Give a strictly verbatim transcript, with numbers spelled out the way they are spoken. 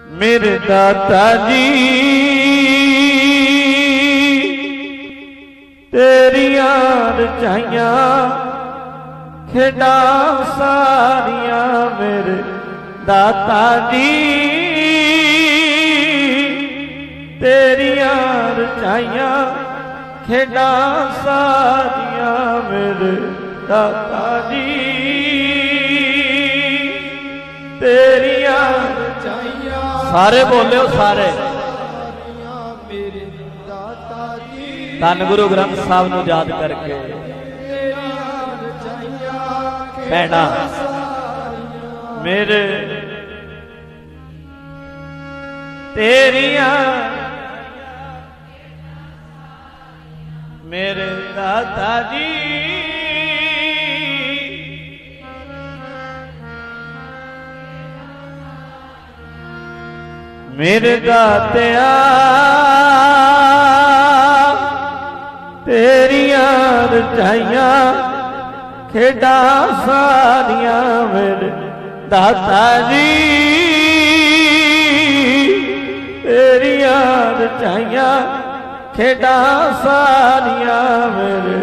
मेरे दाता जी तेरिया रचाइया खेड़ा सारिया मेरे दाता जी तेरिया रचाइया खेड़ा सारिया मेरे दाता जी तेरिया रचाइया सारे बोले हो सारे मेरे दाता जी धन गुरु ग्रंथ साहब नूं याद करके कहना मेरे तेरिया मेरे दाता जी मेरे दातिया तेरिया रचाइया खेड़ा सारिया मेरे दाता जी तेरिया रचाइया खेड़ा सारिया मेरे